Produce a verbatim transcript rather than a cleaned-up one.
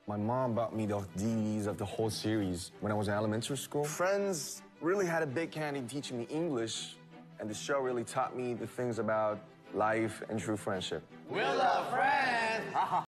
My mom bought me the D V Ds of the whole series when I was in elementary school. Friends really had a big hand in teaching me English, and the show really taught me the things about life and true friendship. We'll love Friends!